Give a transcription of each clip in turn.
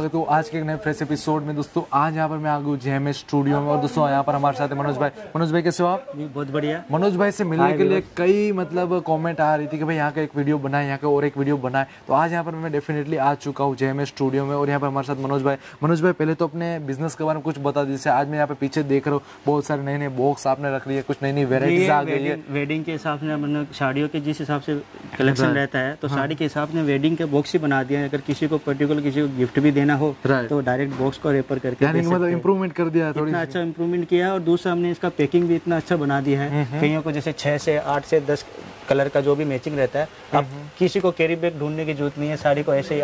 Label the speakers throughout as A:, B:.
A: स्वागत है आज के एक नए फ्रेश एपिसोड में। दोस्तों आज यहाँ पर मैं आ गया जेएमएस स्टूडियो में और दोस्तों यहाँ पर हमारे साथ है मनोज भाई। मनोज भाई कैसे हो आप?
B: बहुत बढ़िया।
A: मनोज भाई से मिलने के लिए कई कमेंट आ रही थी कि भाई यहाँ का एक वीडियो बनाए, यहाँ का और एक वीडियो बनाए। तो आज यहाँ पर मैं डेफिनेटली आ चुका हूँ जेएमएस स्टूडियो में और यहाँ पर हमारे साथ मनोज भाई। मनोज भाई पहले तो अपने बिजनेस के बारे में कुछ बता दीजिए। आज मैं यहाँ पे पीछे देख रहा हूँ बहुत सारे नए नए बॉक्स आपने रख लिए, कुछ नई नई वेराइटीज आ गई है।
B: वेडिंग के हिसाब से मतलब साड़ियों के जिस हिसाब से कलेक्शन रहता है तो साड़ी के हिसाब से वेडिंग के बॉक्स ही बना दिया है। अगर किसी को पर्टिकुलर किसी को गिफ्ट भी देना हो तो डायरेक्ट बॉक्स को रेपर करके
A: मतलब इम्प्रूवमेंट कर दिया है, थोड़ी
B: अच्छा इम्प्रूवमेंट किया है। और दूसरा हमने इसका पैकिंग भी इतना अच्छा बना दिया है, कईयों को जैसे 6 से 8 से 10 कलर का जो भी मैचिंग रहता है, अब किसी को कैरी बैग ढूंढने की जरूरत नहीं है। साड़ी को ऐसे ही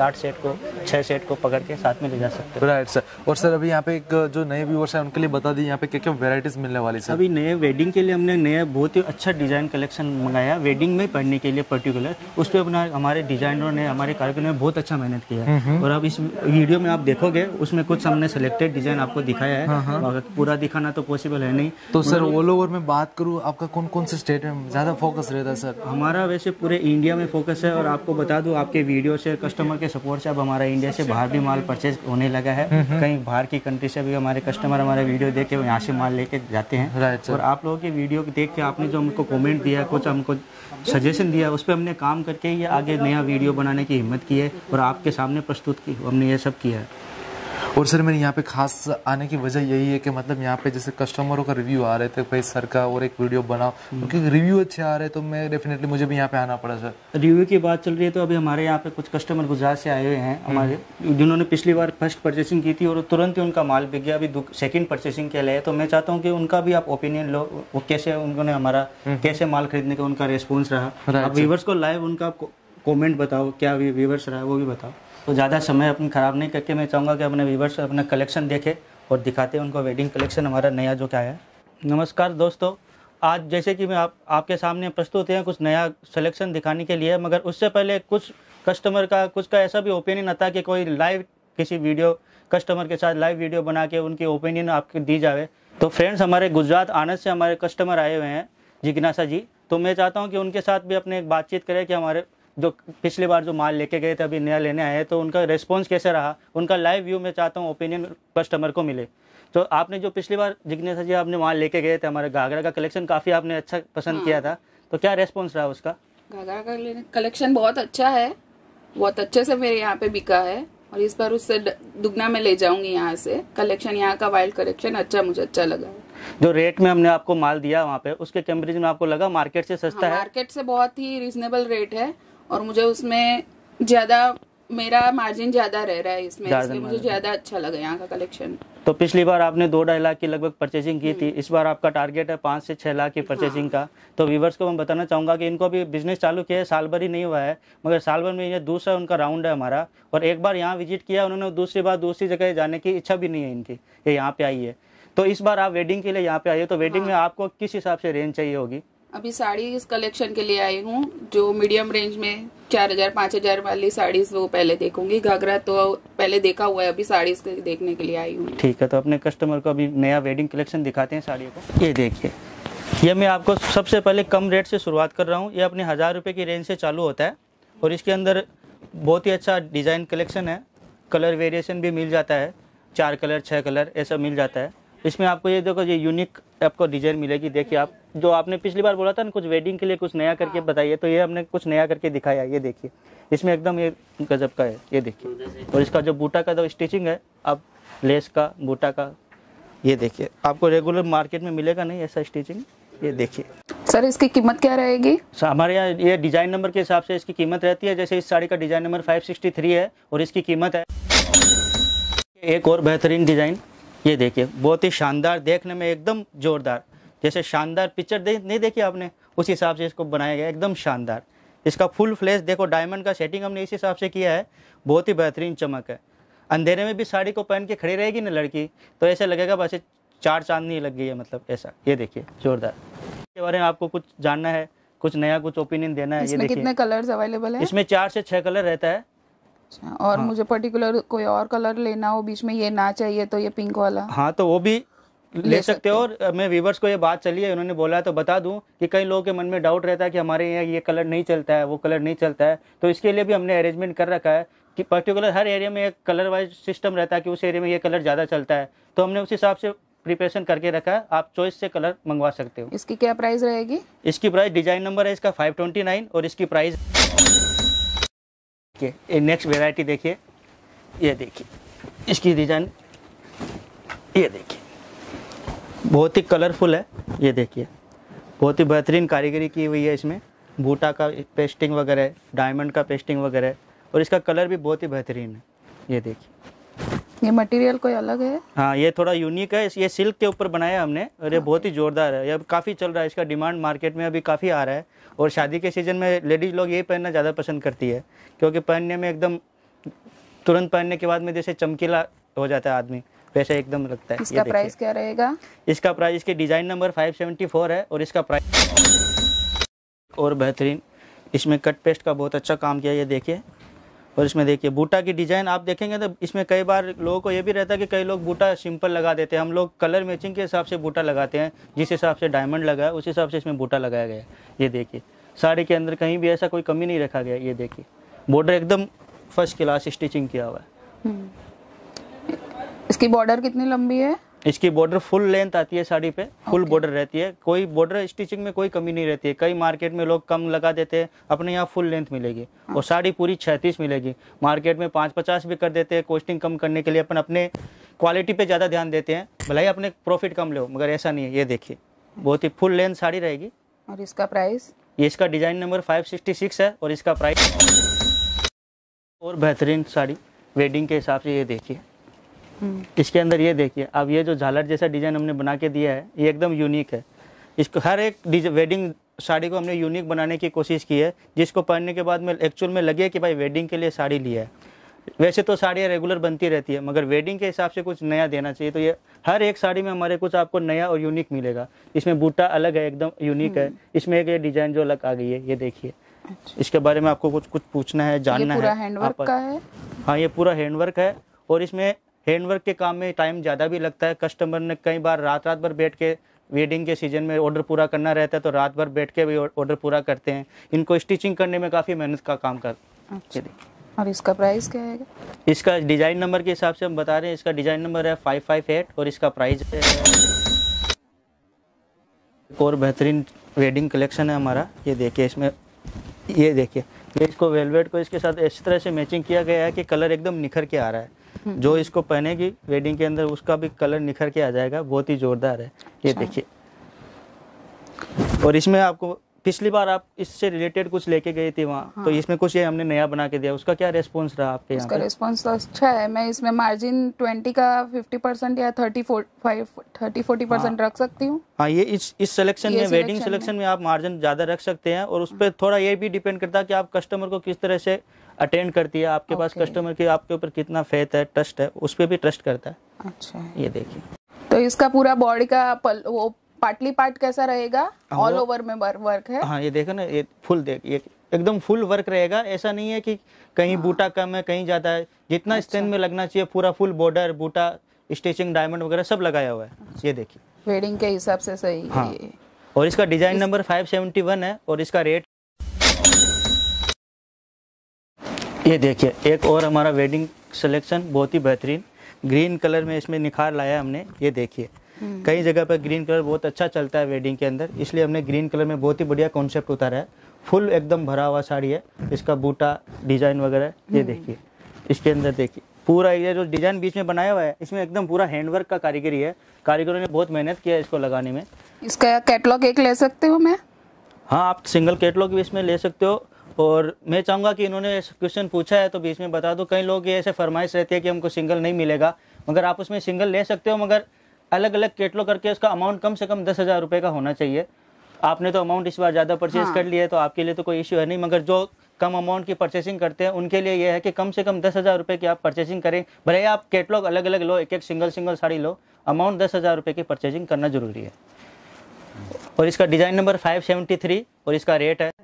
B: 6 सेट को पकड़ के साथ में ले जा सकते हैं।
A: Right sir. और सर अभी यहाँ पे एक जो नए व्यूअर्स है उनके लिए बता दी यहाँ पे क्या क्या वेराइटीज मिलने वाली सर?
B: अभी नए वेडिंग के लिए हमने नया बहुत ही अच्छा डिजाइन कलेक्शन मंगाया, वेडिंग में पहनने के लिए पर्टिकुलर। उस पर अपना हमारे डिजाइनरों ने, हमारे कारीगरों ने बहुत अच्छा मेहनत किया है। और अब इस वीडियो में आप देखोगे उसमें कुछ हमने सिलेक्टेड डिजाइन आपको दिखाया है। पूरा दिखाना तो पॉसिबल है नहीं।
A: तो सर ऑल ओवर में बात करूँ, आपका कौन कौन से स्टेट में ज्यादा फोकस रहता है सर?
B: हमारा वैसे पूरे इंडिया में फोकस है। और आपको बता दूं आपके वीडियो से, कस्टमर के सपोर्ट से अब हमारा इंडिया से बाहर भी माल परचेज होने लगा है। कहीं बाहर की कंट्री से भी हमारे कस्टमर हमारे वीडियो देख के यहाँ से माल लेके जाते हैं। और आप लोगों के वीडियो देख के आपने जो हमको कमेंट दिया, कुछ हमको सजेशन दिया, उस पर हमने काम करके ये आगे नया वीडियो बनाने की हिम्मत की है और आपके सामने प्रस्तुत की हमने ये सब किया है।
A: और सर मेरे यहाँ पे खास आने की वजह यही है कि मतलब यहाँ पे जैसे कस्टमरों का रिव्यू आ रहे थे भाई सर का और एक वीडियो बनाओ, क्योंकि रिव्यू अच्छे आ रहे तो मैं डेफिनेटली मुझे भी यहाँ पे आना पड़ा सर।
B: रिव्यू की बात चल रही है तो अभी हमारे यहाँ पे कुछ कस्टमर गुजरात से आए हुए हैं हमारे, जिन्होंने पिछली बार फर्स्ट परचेसिंग की थी और तुरंत ही उनका माल बिक गया। अभी सेकंड परचेसिंग के लिए तो मैं चाहता हूँ कि उनका भी आप ओपिनियन लो, वो कैसे उन्होंने हमारा कैसे माल खरीदने का उनका रिस्पॉन्स रहा। आप व्यूवर्स को लाइव उनका कॉमेंट बताओ, क्या व्यूवर्स रहा वो भी बताओ। तो ज़्यादा समय अपनी ख़राब नहीं करके मैं चाहूँगा कि अपने व्यूवर्स अपना कलेक्शन देखें और दिखाते हैं उनको वेडिंग कलेक्शन हमारा नया जो क्या है। नमस्कार दोस्तों, आज जैसे कि मैं आपके सामने प्रस्तुत हैं कुछ नया सिलेक्शन दिखाने के लिए, मगर उससे पहले कुछ कस्टमर का ऐसा भी ओपिनियन आता है कि कोई लाइव किसी वीडियो कस्टमर के साथ लाइव वीडियो बना के उनकी ओपिनियन आपको दी जाए। तो फ्रेंड्स हमारे गुजरात आनंद से हमारे कस्टमर आए हुए हैं जिज्ञासा जी, तो मैं चाहता हूँ कि उनके साथ भी अपने एक बातचीत करें कि हमारे जो पिछली बार जो माल लेके गए थे अभी नया लेने आए तो उनका रिस्पांस कैसे रहा, उनका लाइव व्यू में चाहता हूँ ओपिनियन कस्टमर को मिले। तो आपने जो पिछली बार जिज्ञासा जी आपने माल लेके गए थे, हमारे घाघरा का कलेक्शन काफ़ी आपने अच्छा पसंद किया था, तो क्या रिस्पॉन्स रहा उसका?
C: घाघरा का कलेक्शन बहुत अच्छा है, बहुत अच्छे से मेरे यहाँ पे बिका है और इस बार उससे दुगना में ले जाऊंगी यहाँ से। कलेक्शन यहाँ का वाइल्ड कलेक्शन अच्छा, मुझे अच्छा लगा है।
B: जो रेट में हमने आपको माल दिया वहाँ पे उसके कंपेरिजन में आपको लगा मार्केट से सस्ता है?
C: मार्केट से बहुत ही रिजनेबल रेट है और मुझे उसमें ज्यादा मेरा मार्जिन ज्यादा रह रहा है इसमें, इसलिए मुझे ज्यादा अच्छा लगा यहाँ का कलेक्शन।
B: तो पिछली बार आपने 2-2.5 लाख की लगभग परचेसिंग की थी, इस बार आपका टारगेट है 5 से 6 लाख की परचेसिंग का। तो व्यूवर्स को मैं बताना चाहूंगा कि इनको अभी बिजनेस चालू किया है, साल भर ही नहीं हुआ है, मगर साल भर में ये दूसरा उनका राउंड है हमारा। और एक बार यहाँ विजिट किया उन्होंने, दूसरी बार दूसरी जगह जाने की इच्छा भी नहीं है इनकी, ये यहाँ पे आई है। तो इस बार आप वेडिंग के लिए यहाँ पे आई है, तो वेडिंग में आपको किस हिसाब से रेंज चाहिए होगी?
C: अभी साड़ी इस कलेक्शन के लिए आई हूँ जो मीडियम रेंज में 4000-5000 वाली साड़ी वो पहले देखूंगी। घाघरा तो पहले देखा हुआ है, अभी साड़ी देखने के लिए आई हूँ।
B: ठीक है, तो अपने कस्टमर को अभी नया वेडिंग कलेक्शन दिखाते हैं साड़ियों को। ये देखिए, ये मैं आपको सबसे पहले कम रेट से शुरुआत कर रहा हूँ। ये अपने 1000 रुपये की रेंज से चालू होता है और इसके अंदर बहुत ही अच्छा डिज़ाइन कलेक्शन है। कलर वेरिएशन भी मिल जाता है, 4 कलर 6 कलर ऐसा मिल जाता है। इसमें आपको ये देखो, ये यूनिक आपको डिजाइन मिलेगी। देखिए आप जो आपने पिछली बार बोला था ना कुछ वेडिंग के लिए कुछ नया करके बताइए, तो ये हमने कुछ नया करके दिखाया। ये देखिए, इसमें एकदम ये गजब का है, ये देखिए। और इसका जो बूटा का जो स्टिचिंग है, अब लेस का बूटा का, ये देखिए आपको रेगुलर मार्केट में मिलेगा नहीं ऐसा स्टिचिंग। ये देखिए
C: सर, इसकी कीमत क्या रहेगी?
B: हमारे यहाँ ये डिजाइन नंबर के हिसाब से इसकी कीमत रहती है। जैसे इस साड़ी का डिजाइन नंबर 563 है और इसकी कीमत है। एक और बेहतरीन डिजाइन, ये देखिए, बहुत ही शानदार, देखने में एकदम जोरदार, जैसे शानदार पिक्चर नहीं देखी आपने, उस हिसाब से इसको बनाया गया, एकदम शानदार। इसका फुल फ्लैश देखो, डायमंड का सेटिंग हमने इस हिसाब से किया है, बहुत ही बेहतरीन चमक है। अंधेरे में भी साड़ी को पहन के खड़ी रहेगी ना लड़की, तो ऐसे लगेगा बस 4 चांदनी लग गई है, मतलब ऐसा। ये देखिए जोरदार। इसके बारे में आपको कुछ जानना है, कुछ नया, कुछ ओपिनियन देना है?
C: इसमें कितने कलर्स अवेलेबल है?
B: इसमें 4 से 6 कलर रहता है।
C: और हाँ। मुझे पर्टिकुलर कोई और कलर लेना हो, बीच में ये ना चाहिए, तो ये पिंक वाला,
B: हाँ तो वो भी ले सकते हो। और मैं व्यूवर्स को ये बात चली है, उन्होंने बोला है तो बता दूं कि कई लोगों के मन में डाउट रहता है कि हमारे यहाँ ये कलर नहीं चलता है, वो कलर नहीं चलता है, तो इसके लिए भी हमने अरेंजमेंट कर रखा है कि पर्टिकुलर हर एरिया में एक कलर वाइज सिस्टम रहता है कि उस एरिया में ये कलर ज़्यादा चलता है, तो हमने उस हिसाब से प्रिपरेशन करके रखा है। आप चॉइस से कलर मंगवा सकते हो।
C: इसकी क्या प्राइस रहेगी?
B: इसकी प्राइस, डिजाइन नंबर है इसका 529 और इसकी प्राइस नेक्स्ट वेराइटी देखिए, ये देखिए इसकी डिजाइन, ये देखिए बहुत ही कलरफुल है। ये देखिए बहुत ही बेहतरीन कारीगरी की हुई है इसमें, बूटा का पेस्टिंग वगैरह, डायमंड का पेस्टिंग वगैरह, और इसका कलर भी बहुत ही बेहतरीन है। ये देखिए
C: ये मटेरियल कोई अलग है?
B: हाँ, ये थोड़ा यूनिक है। ये सिल्क के ऊपर बनाया हमने और ये बहुत ही जोरदार है। ये अब काफ़ी चल रहा है, इसका डिमांड मार्केट में अभी काफ़ी आ रहा है, और शादी के सीजन में लेडीज लोग ये पहनना ज़्यादा पसंद करती है, क्योंकि पहनने में एकदम तुरंत पहनने के बाद में जैसे चमकीला हो जाता है आदमी, वैसे एकदम लगता है।
C: इसका प्राइस क्या रहेगा?
B: इसका प्राइस, इसके डिज़ाइन नंबर 574 है और इसका प्राइस और बेहतरीन, इसमें कट पेस्ट का बहुत अच्छा काम किया, ये देखिए। और इसमें देखिए बूटा की डिज़ाइन आप देखेंगे तो इसमें कई बार लोगों को ये भी रहता है कि कई लोग बूटा सिंपल लगा देते हैं। हम लोग कलर मैचिंग के हिसाब से बूटा लगाते हैं, जिस हिसाब से डायमंड लगा है उस हिसाब से इसमें बूटा लगाया गया है। ये देखिए साड़ी के अंदर कहीं भी ऐसा कोई कमी नहीं रखा गया। ये देखिए बॉर्डर एकदम फर्स्ट क्लास स्टिचिंग किया हुआ है।
C: इसकी बॉर्डर कितनी लंबी है?
B: इसकी बॉर्डर फुल लेंथ आती है साड़ी पे, फुल बॉर्डर रहती है, कोई बॉर्डर स्टिचिंग में कोई कमी नहीं रहती है। कई मार्केट में लोग कम लगा देते हैं, अपने यहाँ फुल लेंथ मिलेगी और साड़ी पूरी 36 मिलेगी। मार्केट में 5-50 भी कर देते हैं, कॉस्टिंग कम करने के लिए अपन अपने क्वालिटी पे ज़्यादा ध्यान देते हैं, भले ही अपने प्रॉफिट कम लो, मगर ऐसा नहीं है। ये देखिए बहुत ही फुल लेंथ साड़ी रहेगी।
C: और इसका प्राइस?
B: ये इसका डिज़ाइन नंबर 566 है और इसका प्राइस और बेहतरीन साड़ी वेडिंग के हिसाब से। ये देखिए इसके अंदर ये देखिए, अब ये जो झालर जैसा डिज़ाइन हमने बना के दिया है ये एकदम यूनिक है। इसको हर एक वेडिंग साड़ी को हमने यूनिक बनाने की कोशिश की है, जिसको पहनने के बाद में एक्चुअल में लगे कि भाई वेडिंग के लिए साड़ी लिया है। वैसे तो साड़ियाँ रेगुलर बनती रहती है, मगर वेडिंग के हिसाब से कुछ नया देना चाहिए, तो ये हर एक साड़ी में हमारे कुछ आपको नया और यूनिक मिलेगा। इसमें बूटा अलग है, एकदम यूनिक है। इसमें एक ये डिज़ाइन जो अलग आ गई है, ये देखिए। इसके बारे में आपको कुछ पूछना है, जानना है?
C: पूरा हैंडवर्क का है?
B: हाँ, ये पूरा हैंडवर्क है और इसमें हैंडवर्क के काम में टाइम ज़्यादा भी लगता है। कस्टमर ने कई बार रात भर बैठ के, वेडिंग के सीजन में ऑर्डर पूरा करना रहता है, तो रात भर बैठ के भी ऑर्डर पूरा करते हैं। इनको स्टिचिंग करने में काफ़ी मेहनत का काम कर।
C: अच्छा। और इसका प्राइस क्या है?
B: इसका डिज़ाइन नंबर के हिसाब से हम बता रहे हैं, इसका डिज़ाइन नंबर है 558 और इसका प्राइस है। और बेहतरीन वेडिंग कलेक्शन है हमारा। ये देखिए इसमें, ये देखिए ये इसको वेलवेट को इसके साथ इस तरह से मैचिंग किया गया है कि कलर एकदम निखर के आ रहा है। जो इसको पहनेगी वेडिंग के अंदर उसका भी कलर निखर के आ जाएगा, बहुत ही जोरदार है। ये देखिए, और इसमें आपको पिछली बार आप इससे रिलेटेड कुछ लेके गई थी वहाँ, तो इसमें कुछ ये हमने नया बना के दिया, उसका क्या रेस्पॉन्स रहा आपके यहाँ?
C: उसका रेस्पॉन्स तो अच्छा है। मैं इसमें मार्जिन 20 का 50% या 30-40% रख सकती हूँ।
B: हाँ, ये इस सिलेक्शन में, वेडिंग सिलेक्शन में आप मार्जिन ज़्यादा रख सकते हैं, और उस पर थोड़ा ये भी डिपेंड करता है कि आप कस्टमर को किस तरह से अटेंड करती है, आपके पास कस्टमर की आपके ऊपर कितना फेथ है, ट्रस्ट है, उस पर भी ट्रस्ट करता है।
C: अच्छा,
B: ये देखिए।
C: तो इसका पूरा बॉडी का वो पाटली पार्ट कैसा रहेगा? ऑल ओवर में वर्क है?
B: हाँ, ये देखो ना, ये फुल देख, ये एकदम फुल वर्क रहेगा। ऐसा नहीं है कि कहीं बूटा कम है, कहीं ज्यादा है। जितना स्टैंड में लगना चाहिए पूरा फुल बॉर्डर, बूटा, स्टिचिंग, डायमंड वगैरह सब लगाया हुआ है। ये देखिए
C: वेडिंग के हिसाब से सही है।
B: हाँ। और इसका डिजाइन नंबर 571 है और इसका रेट, ये देखिए एक और हमारा वेडिंग सिलेक्शन बहुत ही बेहतरीन ग्रीन कलर में इसमें निखार लाया हमने। ये देखिए कई जगह पर ग्रीन कलर बहुत अच्छा चलता है वेडिंग के अंदर, इसलिए हमने ग्रीन कलर में बहुत ही बढ़िया कॉन्सेप्ट उतारा है। फुल एकदम भरा हुआ साड़ी है, इसका बूटा डिजाइन वगैरह ये देखिए। इसके अंदर देखिए पूरा ये जो डिजाइन बीच में बनाया हुआ है, इसमें एकदम पूरा हैंडवर्क का कारीगरी है। कारीगरों ने बहुत मेहनत किया है इसको लगाने में।
C: इसका कैटलॉग एक ले सकते हो मैं?
B: हाँ, आप सिंगल कैटलॉग भी इसमें ले सकते हो। और मैं चाहूँगा कि इन्होंने क्वेश्चन पूछा है तो बीच में बता दो। कई लोग ये ऐसे फरमाइश रहती है कि हमको सिंगल नहीं मिलेगा, मगर आप उसमें सिंगल ले सकते हो, मगर अलग अलग कैटलॉग करके उसका अमाउंट कम से कम 10,000 रुपये का होना चाहिए। आपने तो अमाउंट इस बार ज़्यादा परचेज कर लिया है तो आपके लिए तो कोई इश्यू है नहीं, मगर जो कम अमाउंट की परचेसिंग करते हैं उनके लिए यह है कि कम से कम 10,000 रुपये की आप परचेसिंग करें। भले आप कैटलॉग अलग अलग लो, एक एक सिंगल साड़ी लो, अमाउंट 10,000 रुपये की परचेसिंग करना जरूरी है। और इसका डिज़ाइन नंबर 573 और इसका रेट है।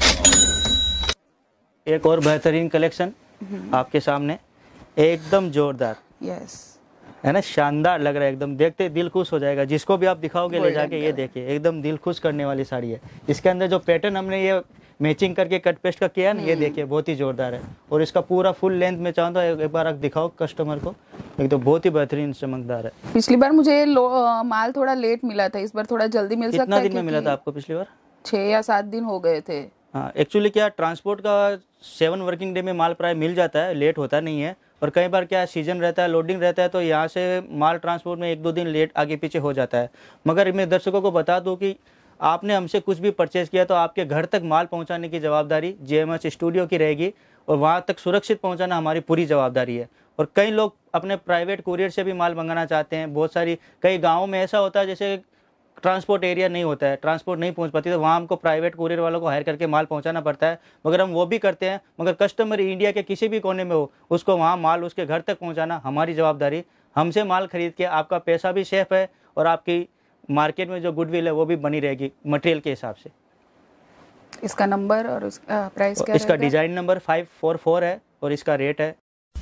B: एक और बेहतरीन कलेक्शन आपके सामने, एकदम जोरदार है ना, शानदार लग रहा है एकदम, देखते दिल खुश हो जाएगा। जिसको भी आप दिखाओगे ले जाके, ये देखिए एकदम दिल खुश करने वाली साड़ी है। इसके अंदर जो पैटर्न हमने ये मैचिंग करके कट पेस्ट का किया ना, ये देखिए बहुत ही जोरदार है। और इसका पूरा फुल लेंथ में चाहूँ तो एक बार आप दिखाओ कस्टमर को, एक तो बहुत ही बेहतरीन चमकदार है।
C: पिछली बार मुझे माल थोड़ा लेट मिला था, इस बार थोड़ा जल्दी मिल सकता है।
B: कितना दिन में मिला था आपको पिछली बार?
C: 6 या 7 दिन हो गए थे।
B: हाँ, एक्चुअली क्या ट्रांसपोर्ट का 7 वर्किंग डे में माल प्राय मिल जाता है, लेट होता नहीं है। और कई बार क्या सीजन रहता है, लोडिंग रहता है, तो यहाँ से माल ट्रांसपोर्ट में 1-2 दिन लेट आगे पीछे हो जाता है। मगर मैं दर्शकों को बता दूं कि आपने हमसे कुछ भी परचेज किया तो आपके घर तक माल पहुँचाने की जवाबदारी JMH स्टूडियो की रहेगी, और वहाँ तक सुरक्षित पहुँचाना हमारी पूरी जवाबदारी है। और कई लोग अपने प्राइवेट कुरियर से भी माल मंगाना चाहते हैं। बहुत सारी कई गाँवों में ऐसा होता है जैसे ट्रांसपोर्ट एरिया नहीं होता है, ट्रांसपोर्ट नहीं पहुंच पाती, तो वहाँ हमको प्राइवेट कुरियर वालों को हायर करके माल पहुंचाना पड़ता है। मगर हम वो भी करते हैं, मगर कस्टमर इंडिया के किसी भी कोने में हो, उसको वहाँ माल उसके घर तक पहुंचाना हमारी जवाबदारी। हमसे माल खरीद के आपका पैसा भी सेफ है, और आपकी मार्केट में जो गुडविल है वो भी बनी रहेगी मटेरियल के हिसाब से।
C: इसका नंबर और प्राइस क्या
B: इसका
C: रहेगा?
B: डिजाइन नंबर 544 है, और इसका रेट है,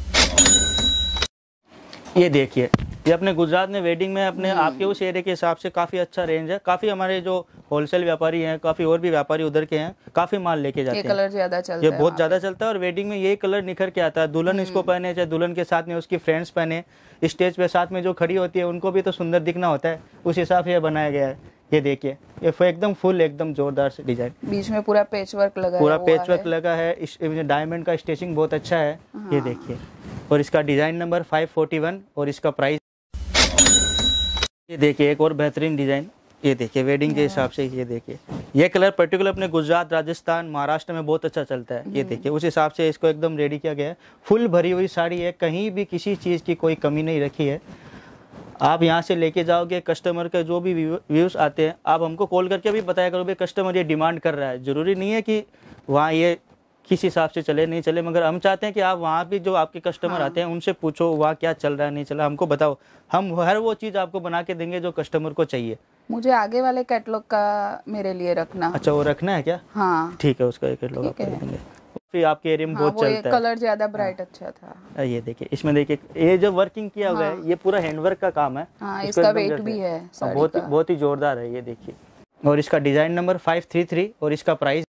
B: ये देखिए, ये अपने गुजरात में वेडिंग में अपने आपके उस एरिया के हिसाब से काफ़ी अच्छा रेंज है। काफ़ी हमारे जो होलसेल व्यापारी हैं, काफ़ी और भी व्यापारी उधर के हैं, काफ़ी माल लेके जाते हैं।
C: ये कलर ज़्यादा चलता है,
B: ये बहुत ज़्यादा चलता है, और वेडिंग में यही कलर निखर के आता है। दुल्हन इसको पहने, चाहे दुल्हन के साथ में उसकी फ्रेंड्स पहने, स्टेज पे साथ में जो खड़ी होती है उनको भी तो सुंदर दिखना होता है, उस हिसाब से ये बनाया गया है। ये देखिए, ये एकदम फुल एकदम जोरदार से डिजाइन,
C: बीच में पूरा पैच वर्क लगा
B: पूरा पैच वर्क लगा है। डायमंड का स्टिचिंग बहुत अच्छा है, ये देखिए। और इसका डिजाइन नंबर 541, और इसका प्राइस ये देखिए, एक और बेहतरीन डिजाइन, ये देखिए वेडिंग के हिसाब से। ये देखिए, ये कलर पर्टिकुलर अपने गुजरात, राजस्थान, महाराष्ट्र में बहुत अच्छा चलता है। ये देखिए, उस हिसाब से इसको एकदम रेडी किया गया है। फुल भरी हुई साड़ी है, कहीं भी किसी चीज़ की कोई कमी नहीं रखी है। आप यहाँ से लेके जाओगे, कस्टमर के जो भी व्यूज़ आते हैं, आप हमको कॉल करके भी बताया करो भाई कस्टमर ये डिमांड कर रहा है। ज़रूरी नहीं है कि वहाँ ये किस हिसाब से चले नहीं चले, मगर हम चाहते हैं कि आप वहाँ भी जो आपके कस्टमर आते हैं उनसे पूछो वहाँ क्या चल रहा है नहीं चल रहा, हमको बताओ। हम हर वो चीज़ आपको बना के देंगे जो कस्टमर को चाहिए।
C: मुझे आगे वाले कैटलॉग का मेरे लिए रखना।
B: अच्छा, वो रखना है क्या?
C: हाँ
B: ठीक है, उसका एक कैटलॉग आपको दे देंगे। फिर आपके एरिया में बहुत चलता है,
C: कलर ज्यादा ब्राइट अच्छा था।
B: ये देखिए, इसमें देखिए ये जो वर्किंग किया हुआ है, ये पूरा हैंडवर्क का काम है।
C: इसका वेट भी है,
B: बहुत ही जोरदार है, ये देखिए। और इसका डिजाइन नंबर 533, और इसका प्राइस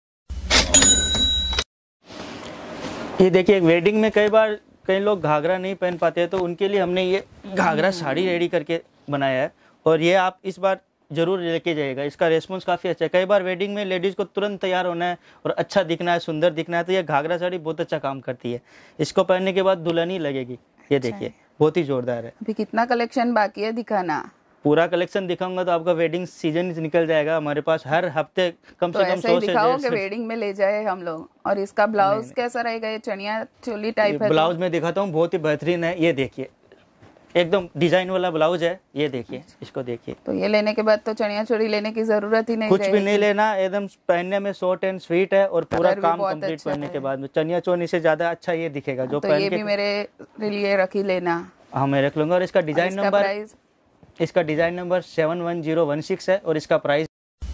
B: ये देखिए। वेडिंग में कई लोग घाघरा नहीं पहन पाते हैं, तो उनके लिए हमने ये घाघरा साड़ी रेडी करके बनाया है, और ये आप इस बार जरूर लेके जाइएगा। इसका रेस्पॉन्स काफ़ी अच्छा है। कई बार वेडिंग में लेडीज़ को तुरंत तैयार होना है और अच्छा दिखना है, सुंदर दिखना है, तो ये घाघरा साड़ी बहुत अच्छा काम करती है। इसको पहनने के बाद दुल्हन ही लगेगी। ये देखिए, बहुत ही जोरदार है।
C: अभी कितना कलेक्शन बाकी है दिखाना?
B: पूरा कलेक्शन दिखाऊंगा तो आपका वेडिंग सीजन निकल जाएगा। हमारे पास हर हफ्ते कम से कम 100 से 150
C: वेडिंग में ले जाए हम लोग। और इसका ब्लाउज कैसा रहेगा? ये चनिया चोली टाइप है।
B: ब्लाउज में दिखाता हूँ, बहुत ही बेहतरीन है। ये देखिए, एकदम डिजाइन वाला ब्लाउज है। ये देखिए, इसको देखिए।
C: तो ये लेने के बाद तो चनिया चोली लेने की जरूरत ही नहीं,
B: कुछ भी नहीं लेना, एकदम पहनने में शॉर्ट एंड स्वीट है, और पूरा काम कंप्लीट करने के बाद चनिया चोली से ज्यादा अच्छा ये दिखेगा। जो
C: तो ये भी मेरे लिए रख ही लेना।
B: हाँ, मैं रख लूंगा। और इसका डिजाइन नंबर 71016 है, और इसका प्राइस।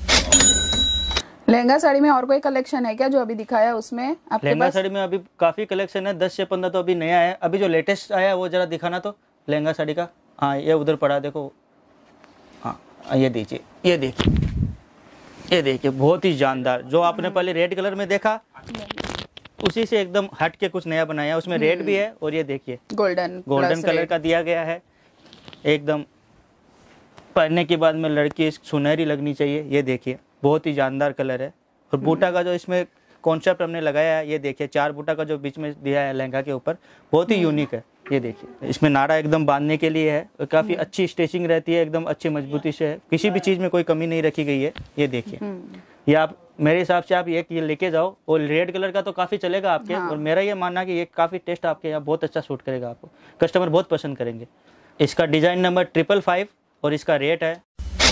C: लहंगा साड़ी में और कोई कलेक्शन है क्या जो अभी दिखाया उसमें आपके
B: लहंगा
C: पास?
B: साड़ी में अभी काफी कलेक्शन है, 10 से 15 तो अभी नया है। अभी जो लेटेस्ट आया है वो जरा दिखाना तो लहंगा साड़ी का। हाँ, ये उधर पड़ा देखो। हाँ, ये दीजिए, ये देखिए, ये देखिए, बहुत ही जानदार। जो आपने पहले रेड कलर में देखा उसी से एकदम हट के कुछ नया बनाया। उसमें रेड भी है, और ये देखिए गोल्डन कलर का दिया गया है। एकदम पहनने के बाद में लड़की सुनहरी लगनी चाहिए। ये देखिए, बहुत ही जानदार कलर है। और बूटा का जो इसमें कॉन्सेप्ट हमने लगाया है, ये देखिए, 4 बूटा का जो बीच में दिया है लहंगा के ऊपर, बहुत ही यूनिक है। ये देखिए, इसमें नाड़ा एकदम बांधने के लिए है, और काफी अच्छी स्टिचिंग रहती है, एकदम अच्छी मजबूती से है। किसी भी चीज में कोई कमी नहीं रखी गई है। ये देखिए, ये आप मेरे हिसाब से आप ये लेके जाओ। और रेड कलर का तो काफी चलेगा आपके। और मेरा ये मानना कि ये काफी टेस्ट आपके यहाँ बहुत अच्छा सूट करेगा, आपको कस्टमर बहुत पसंद करेंगे। इसका डिजाइन नंबर 555, और इसका रेट है।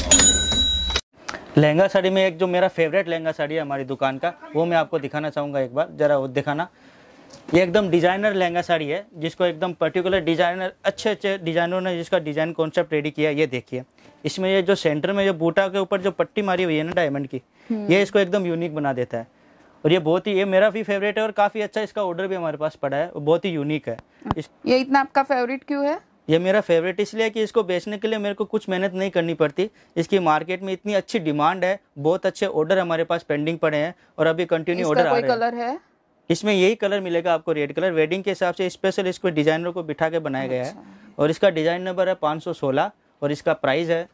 B: लहंगा साड़ी में एक जो मेरा फेवरेट लहंगा साड़ी है हमारी दुकान का, वो मैं आपको दिखाना चाहूँगा। एक बार जरा वो दिखाना। ये एकदम डिजाइनर लहंगा साड़ी है, जिसको एकदम पर्टिकुलर डिजाइनर, अच्छे डिजाइनरों ने जिसका डिजाइन कॉन्सेप्ट रेडी किया। ये देखिए, इसमें ये जो सेंटर में जो बूटा के ऊपर जो पट्टी मारी हुई है ना डायमंड की, ये इसको एकदम यूनिक बना देता है। और ये बहुत ही, ये मेरा भी फेवरेट है, और काफी अच्छा इसका ऑर्डर भी हमारे पास पड़ा है, बहुत ही यूनिक है।
C: ये इतना आपका फेवरेट क्यों है?
B: ये मेरा फेवरेट इसलिए है कि इसको बेचने के लिए मेरे को कुछ मेहनत नहीं करनी पड़ती। इसकी मार्केट में इतनी अच्छी डिमांड है, बहुत अच्छे ऑर्डर हमारे पास पेंडिंग पड़े हैं और अभी कंटिन्यू ऑर्डर आ रहे हैं।
C: कलर है
B: इसमें यही कलर मिलेगा आपको, रेड कलर। वेडिंग के हिसाब से स्पेशल इसको डिजाइनर को बिठा के बनाया गया है और इसका डिजाइन नंबर है 516 और इसका प्राइस है।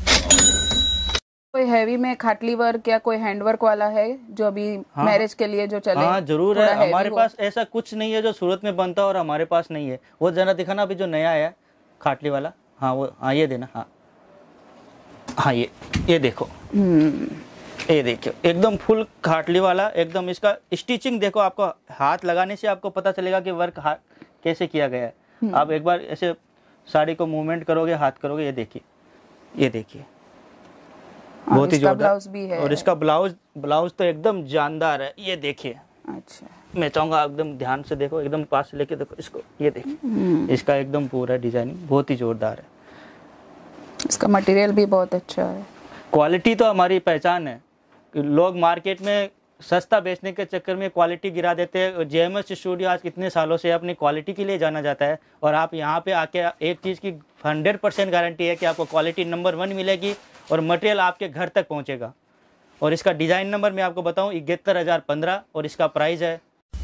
C: कोई हैवी में खाटली वर्क या कोई हैंडवर्क वाला है जो अभी मैरिज के लिए जो चले?
B: हाँ जरूर है, हमारे पास ऐसा कुछ नहीं है जो सूरत में बनता और हमारे पास नहीं है। वो जरा दिखाना अभी जो नया है खाटली वाला। हाँ वो, हाँ ये देना। हाँ ये देखो, ये देखियो एकदम फुल खाटली वाला एकदम। इसका स्टिचिंग देखो, आपको हाथ लगाने से आपको पता चलेगा कि वर्क कैसे किया गया है। आप एक बार ऐसे साड़ी को मूवमेंट करोगे, हाथ करोगे, ये देखिए बहुत ही जोरदार
C: ब्लाउज भी है।
B: और इसका ब्लाउज तो एकदम जानदार है, ये देखिए।
C: अच्छा,
B: मैं चाहूंगा एकदम ध्यान से देखो, एकदम पास से लेके देखो इसको, ये देखिए इसका एकदम पूरा डिजाइनिंग बहुत ही जोरदार है।
C: इसका मटेरियल भी बहुत अच्छा है।
B: क्वालिटी तो हमारी पहचान है। लोग मार्केट में सस्ता बेचने के चक्कर में क्वालिटी गिरा देते हैं। जेएमएस स्टूडियो आज कितने सालों से अपनी क्वालिटी के लिए जाना जाता है और आप यहाँ पे आके एक चीज़ की 100% गारंटी है कि आपको क्वालिटी नंबर 1 मिलेगी और मटेरियल आपके घर तक पहुँचेगा। और इसका डिज़ाइन नंबर मैं आपको बताऊँ 71,015 और इसका प्राइस है।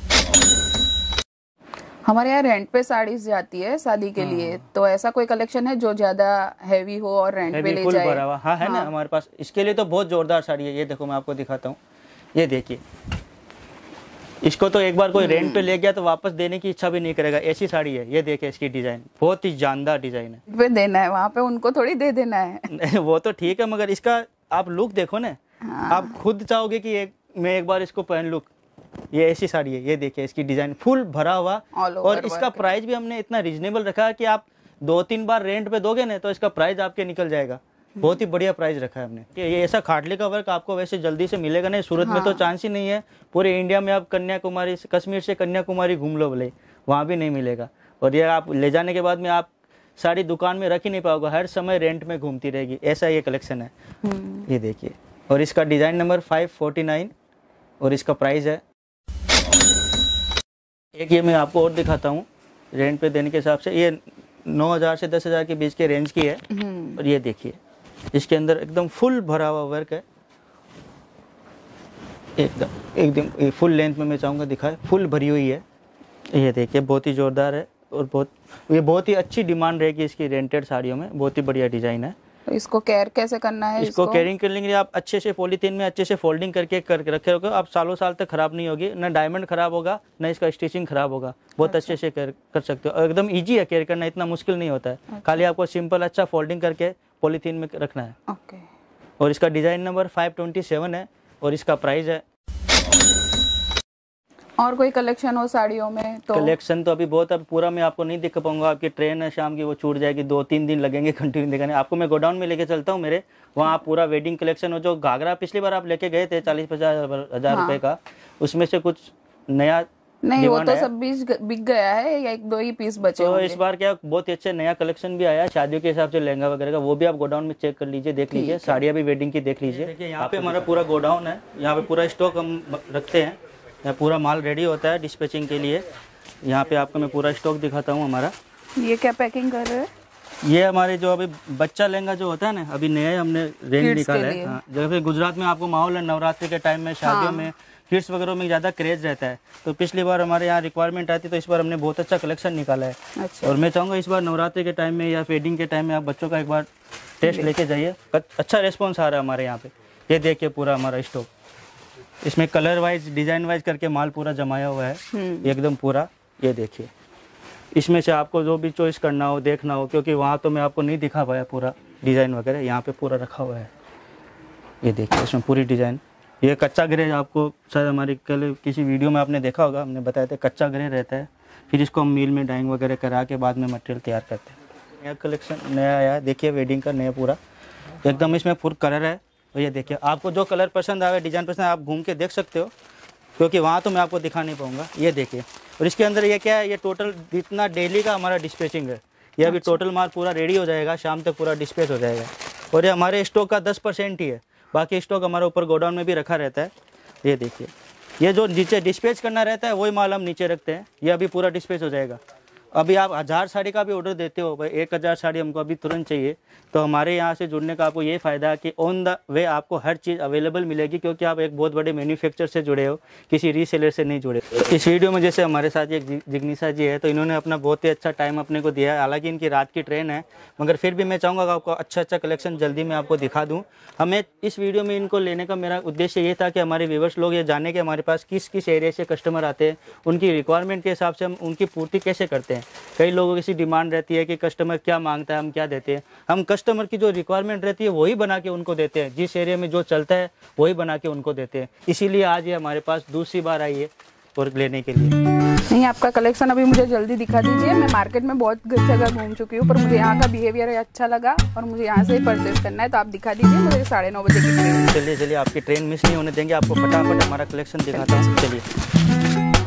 C: हमारे यहाँ रेंट पे साड़ीज जाती है शादी के लिए, तो ऐसा कोई कलेक्शन है जो ज्यादा हैवी हो और रेंट पे ले जाए?
B: भरा हुआ हाँ है ना हमारे पास। इसके लिए तो बहुत जोरदार साड़ी है। ये देखो मैं आपको दिखाता हूँ, ये देखिए। इसको तो एक बार कोई रेंट पे ले गया तो वापस देने की इच्छा भी नहीं करेगा, ऐसी साड़ी है। ये देखिए इसकी डिजाइन बहुत ही जानदार डिजाइन है।
C: पे देना है वहाँ पे, उनको थोड़ी दे देना है।
B: वो तो ठीक है, मगर इसका आप लुक देखो ना। आप खुद चाहोगे कि मैं एक बार इसको पहन लूं। ये ऐसी साड़ी है, ये देखिए इसकी डिजाइन फुल भरा हुआ। और इसका प्राइस भी हमने इतना रीजनेबल रखा है कि आप 2-3 बार रेंट पे दोगे ना तो इसका प्राइस आपके निकल जाएगा। बहुत ही बढ़िया प्राइस रखा है हमने। ये ऐसा खाटले का वर्क आपको वैसे जल्दी से मिलेगा नहीं, सूरत में तो चांस ही नहीं है। पूरे इंडिया में आप कन्याकुमारी, कश्मीर से कन्याकुमारी घूम लो भले, वहाँ भी नहीं मिलेगा। और ये आप ले जाने के बाद में आप साड़ी दुकान में रख ही नहीं पाओगे, हर समय रेंट में घूमती रहेगी, ऐसा ये कलेक्शन है। ये देखिए, और इसका डिजाइन नंबर 549 और इसका प्राइस है। एक ये मैं आपको और दिखाता हूँ रेंट पे देने के हिसाब से। ये 9,000 से 10,000 के बीच के रेंज की है। और ये देखिए इसके अंदर एकदम फुल भरा हुआ वर्क है, एकदम फुल लेंथ में मैं चाहूँगा दिखाए, फुल भरी हुई है। ये देखिए बहुत ही जोरदार है और बहुत ही अच्छी डिमांड रहेगी इसकी रेंटेड साड़ियों में। बहुत ही बढ़िया डिजाइन है।
C: तो इसको केयर कैसे करना है?
B: इसको कैरिंग करने के लिए आप अच्छे से पॉलीथीन में अच्छे से फोल्डिंग करके रखे रहोगे, आप सालों साल तक खराब नहीं होगी, ना डायमंड खराब होगा ना इसका स्टिचिंग खराब होगा। बहुत अच्छे से कर सकते हो, एकदम इजी है केयर करना, इतना मुश्किल नहीं होता है। खाली आपको सिंपल अच्छा फोल्डिंग करके पॉलीथीन में रखना है। और इसका डिजाइन नंबर 527 है और इसका प्राइस है।
C: और कोई कलेक्शन हो साड़ियों में तो?
B: कलेक्शन तो अभी बहुत, अब पूरा मैं आपको नहीं दिखा पाऊंगा। आपकी ट्रेन है शाम की, वो छूट जाएगी, 2-3 दिन लगेंगे कंटिन्यू दिखाने। आपको मैं गोडाउन में लेके चलता हूँ मेरे, वहाँ आप पूरा वेडिंग कलेक्शन हो। जो घाघरा पिछली बार आप लेके गए थे 40-50 हजार रुपए का, उसमें से कुछ नया
C: नहीं, वो तो सब बिक गया है या 1-2 ही पीस बचे।
B: तो इस बार क्या बहुत ही अच्छा नया कलेक्शन भी आया शादियों के हिसाब से, लहंगा वगैरह का, वो भी आप गोडाउन में चेक कर लीजिए, देख लीजिए। साड़ियाँ भी वेडिंग की देख लीजिए। देखिए यहाँ पे हमारा पूरा गोडाउन है, यहाँ पे पूरा स्टॉक हम रखते हैं, यहाँ पूरा माल रेडी होता है डिस्पैचिंग के लिए। यहाँ पे आपको मैं पूरा स्टॉक दिखाता हूँ हमारा।
C: ये क्या पैकिंग कर रहे हैं?
B: ये हमारे जो अभी बच्चा लहंगा जो होता है ना, अभी नया हमने रेंज निकाला है। हाँ, जैसे गुजरात में आपको माहौल है, नवरात्रि के टाइम में शादियों में किड्स वगैरह में ज़्यादा क्रेज रहता है, तो पिछली बार हमारे यहाँ रिक्वायरमेंट आती, तो इस बार हमने बहुत अच्छा कलेक्शन निकाला है।
C: अच्छा।
B: और मैं चाहूँगा इस बार नवरात्रि के टाइम में या वेडिंग के टाइम में आप बच्चों का एक बार टेस्ट लेके जाइए, अच्छा रिस्पॉन्स आ रहा है हमारे यहाँ पे। ये देखिए पूरा हमारा स्टॉक, इसमें कलर वाइज डिजाइन वाइज करके माल पूरा जमाया हुआ है एकदम पूरा। ये देखिए, इसमें से आपको जो भी चॉइस करना हो, देखना हो, क्योंकि वहाँ तो मैं आपको नहीं दिखा पाया पूरा डिजाइन वगैरह, यहाँ पे पूरा रखा हुआ है। ये देखिए इसमें पूरी डिजाइन। ये कच्चा ग्रे, आपको शायद हमारी कल किसी वीडियो में आपने देखा होगा, हमने बताया था कच्चा ग्रे रहता है, फिर इसको हम मिल में डाइंग वगैरह करा के बाद में मटेरियल तैयार करते हैं। नया कलेक्शन नया आया है, देखिए वेडिंग का नया पूरा एकदम, इसमें फुल कलर है। और ये देखिए आपको जो कलर पसंद आवे, डिजाइन पसंद आवे, आप घूम के देख सकते हो, क्योंकि वहाँ तो मैं आपको दिखा नहीं पाऊंगा। ये देखिए, और इसके अंदर ये क्या है, ये टोटल जितना डेली का हमारा डिस्पैचिंग है, ये अभी टोटल माल पूरा रेडी हो जाएगा, शाम तक पूरा डिस्पैच हो जाएगा। और ये हमारे स्टॉक का 10% ही है, बाकी स्टॉक हमारे ऊपर गोडाउन में भी रखा रहता है। ये देखिए, ये जो नीचे डिस्पैच करना रहता है वही माल हम नीचे रखते हैं, ये अभी पूरा डिस्पैच हो जाएगा। अभी आप 1000 साड़ी का भी ऑर्डर देते हो, भाई 1000 साड़ी हमको अभी तुरंत चाहिए, तो हमारे यहाँ से जुड़ने का आपको ये फ़ायदा है कि ऑन द वे आपको हर चीज़ अवेलेबल मिलेगी, क्योंकि आप एक बहुत बड़े मैन्युफैक्चर से जुड़े हो, किसी रीसेलर से नहीं जुड़े। इस वीडियो में जैसे हमारे साथ एक जिग्निशा जी है, तो इन्होंने अपना बहुत ही अच्छा टाइम अपने को दिया है। हालांकि इनकी रात की ट्रेन है, मगर फिर भी मैं चाहूँगा कि आपको अच्छा कलेक्शन जल्दी मैं आपको दिखा दूँ। हमें इस वीडियो में इनको लेने का मेरा उद्देश्य ये था कि हमारे व्यूवर्स लोग ये जाने कि हमारे पास किस किस एरिया से कस्टमर आते हैं, उनकी रिक्वायरमेंट के हिसाब से हम उनकी पूर्ति कैसे करते हैं। कई लोगों की डिमांड रहती है कि कस्टमर क्या मांगता है हम क्या देते हैं, हम कस्टमर की जो रिक्वायरमेंट रहती है वही बना के उनको देते हैं, जिस एरिया में जो चलता है वही बना के उनको देते हैं। इसीलिए आज ये हमारे पास दूसरी बार आई है और लेने के लिए।
C: नहीं, आपका कलेक्शन अभी मुझे जल्दी दिखा दीजिए। मैं मार्केट में बहुत जगह घूम चुकी हूँ, पर मुझे यहाँ का बिहेवियर अच्छा लगा और मुझे यहाँ से ही परचेज करना है, तो आप दिखा दीजिए। मुझे 9:30 बजे की ट्रेन।
B: चलिए आपकी ट्रेन मिस नहीं होने देंगे, आपको फटाफट हमारा कलेक्शन दिखाता हूँ। चलिए।